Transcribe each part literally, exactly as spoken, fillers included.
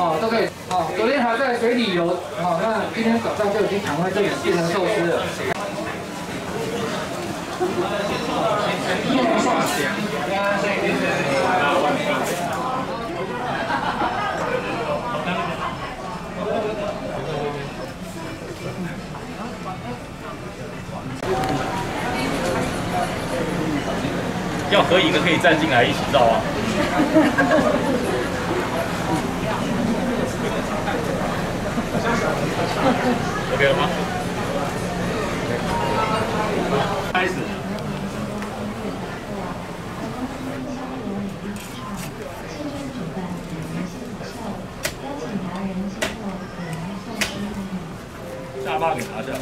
哦，都可以。哦，昨天还在水里游，哦，那今天早上就已经躺在这里变成寿司了。 要合影的可以站进来一起照啊。OK 了吗？开始。下巴给拿下。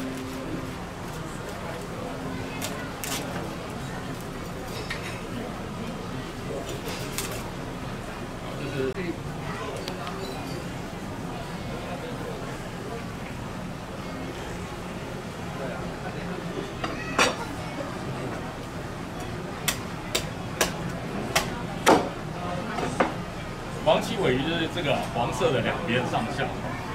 黄鳍尾鱼就是这个黄色的两边上下。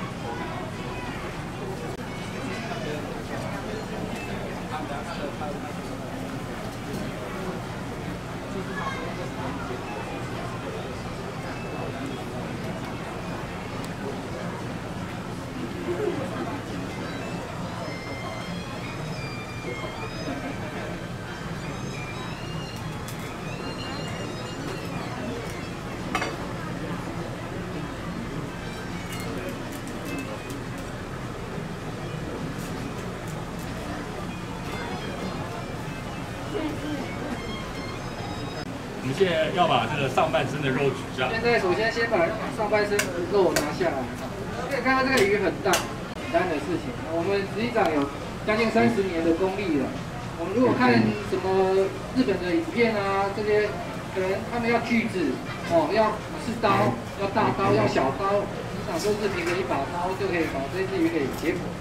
我们现在要把这个上半身的肉取下。 现在首先先把上半身的肉拿下来。可以看到这个鱼很大，简单的事情。我们实际上有将近三十年的功力了。我们如果看什么日本的影片啊，这些可能他们要锯子哦，要是刀，要大刀，要小刀，实际上都是凭着一把刀就可以把这只鱼给解剖。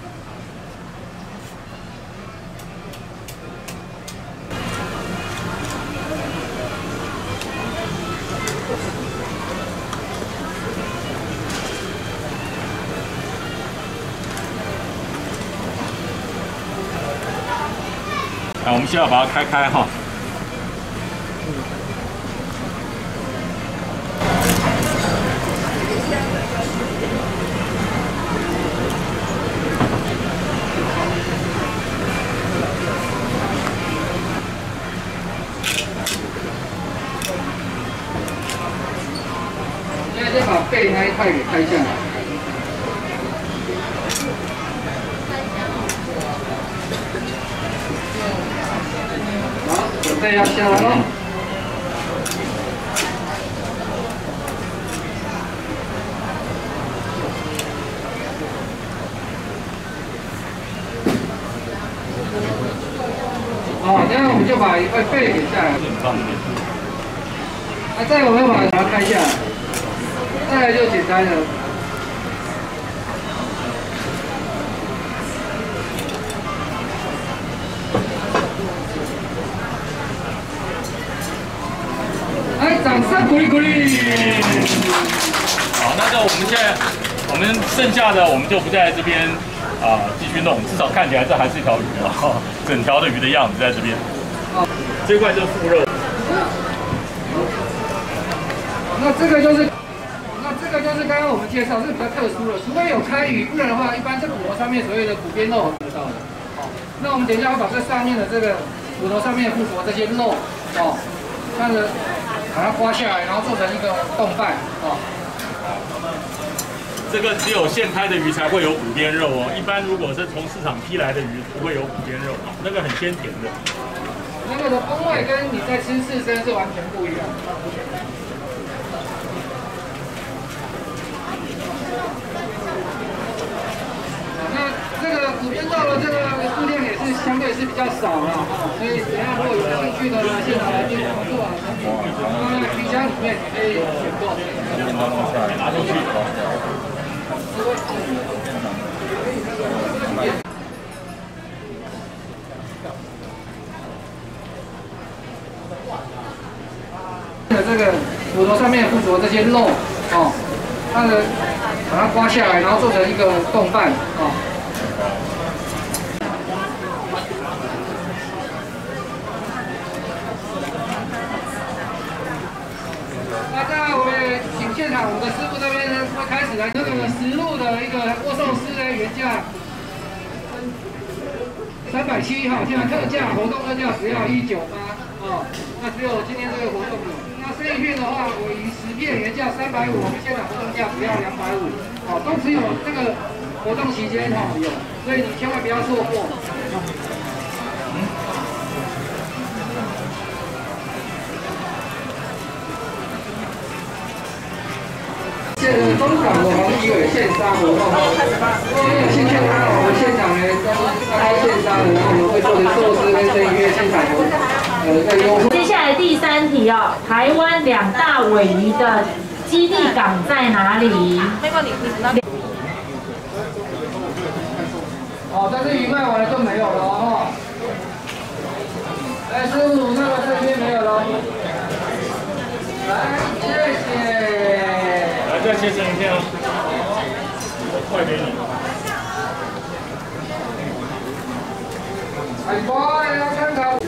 啊，我们现在把它开开哈。 现在先把背那一块给开下来。准备要下来了。好，这样我们就把一块背给下来。那再我们要把它开下来，再来就简单了。掌声鼓励鼓励。 好，那就我们现在，我们剩下的我们就不在这边啊、呃、继续弄，至少看起来这还是一条鱼啊，整条的鱼的样子在这边。这块就是腹肉。 那这个就是，那这个就是刚刚我们介绍，这个比较特殊了，除非有开鱼，不然的话，一般这骨头上面所有的骨边肉得到的。好，那我们等一下会把这上面的这个骨头上面附着这些肉，哦，看着。把它刮下来，然后做成一个冻饭哦。 这个只有现开的鱼才会有骨边肉哦，一般如果是从市场批来的鱼不会有骨边肉，那个很鲜甜的。 那个的风味跟你在吃刺身是完全不一样的。那这个骨边肉的这个数量也是相对是比较少了，所以等下如果有兴趣的呢，现场来进行做啊。那冰箱里面你可以选购。 拿出去。 这个骨头上面附着这些肉哦，它的把它刮下来，然后做成一个冻饭啊。那在我们请现场我们的师傅这边呢，会开始来这个实路的一个握寿司呢，原价三百七哈，现在特价活动特价只要一九八哦，那只有今天这个活动有。那生鱼片的话，尾鱼十片原价三百五，我们现场活动价只要两百五，哦，都只有这个活动期间哈有，所以你千万不要错过。现在中港的黄鱼尾现杀活动，如果你有兴趣的话，我们现场呢都是开现杀的，然后我们会做成寿司跟生鱼片现场有呃在优惠。 接下来第三题哦，台湾两大尾鱼的基地港在哪里？那个你你那里。 哦，但是鱼卖完了就没有了哦。来，师傅，那个这边没有了。来，谢谢。 来，再切成一片哦，快给你。 海波，要看看。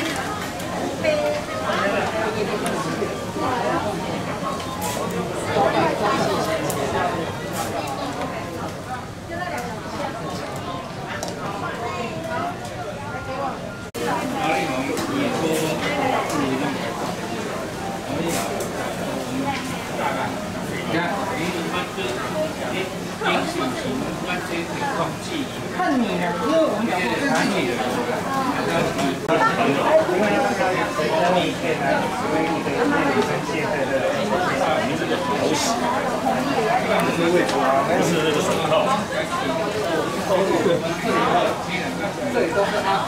看你了，因为我们讲过看你了。 不是那个手套。 这里都是它。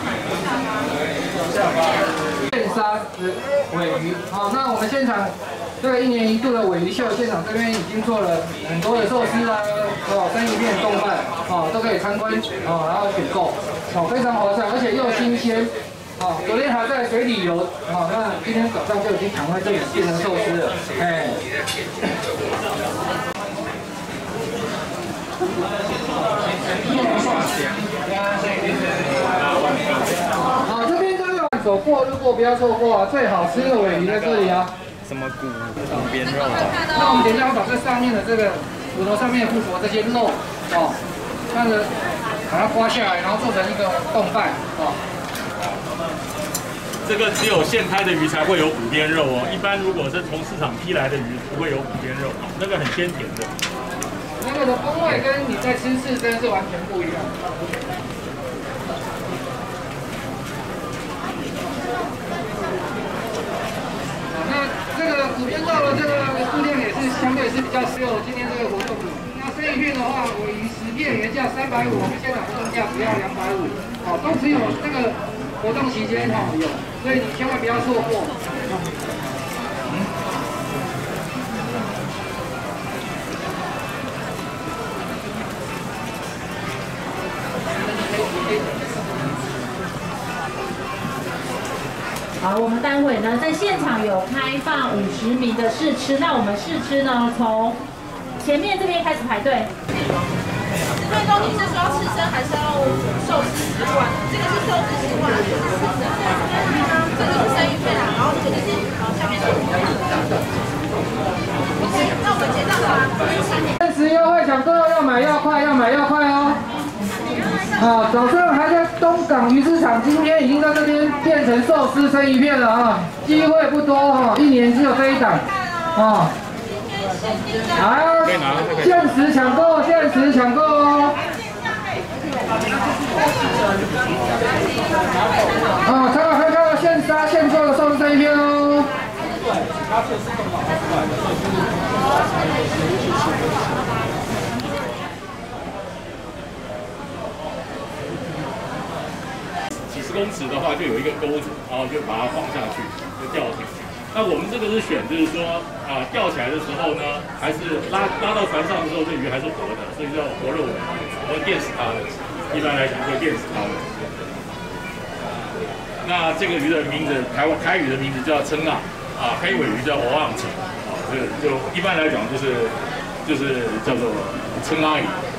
现杀尾鱼，好，那我们现场这个一年一度的尾鱼秀，现场这边已经做了很多的寿司啊，哦，生鱼片、冻饭，哦，都可以参观，哦，然后选购，哦，非常划算，而且又新鲜，哦，昨天还在水里游，哦，那今天早上就已经躺在这里变成寿司了，哎。好，这边都有走过路过，不要错过啊！最好吃的尾鱼在这里啊。 什么骨骨边肉啊？ 那我们等一下会把这上面的这个骨头上面附着这些肉哦，那个把它刮下来，然后做成一个冻饭哦。 这个只有现开的鱼才会有骨边肉哦，一般如果是从市场批来的鱼不会有骨边肉，那个很鲜甜的。 那个的风味跟你在吃刺身是完全不一样。那这个骨边肉的这个数量也是相对是比较适合今天这个活动的。那生鱼片的话，尾鱼十片原价三百五，我们现场活动价只要两百五，哦，都只有这个活动期间哈有，所以你千万不要错过。 好，我们待会呢在现场有开放五十名的试吃，那我们试吃呢从前面这边开始排队。 十分钟你是说要吃生还是要寿司十碗？这个是寿司十碗，这个是吃生，这个是生鱼片啊，然后这个是然后下面是鱼。OK， 那我们结账吧。 限时优惠抢购，要买要快，要买要快哦。好，早上还在东港鱼市场，今天已经在这边变成寿司生鱼片了啊，机会不多哈，一年只有这一档啊。好，限时抢购，限时抢购哦。啊，参考看看现杀现做的寿司生鱼片哦。 几十公尺的话，就有一个钩子，然后就把它放下去，就吊起去。那我们这个是选，就是说啊，吊起来的时候呢，还是拉拉到船上的时候，这鱼还是活的，所以叫活肉尾，我电死它的。一般来讲会电死它的。那这个鱼的名字，台湾台语的名字叫称啊，啊，黑尾鱼叫欧昂称，啊，这个就一般来讲就是就是叫做称阿姨。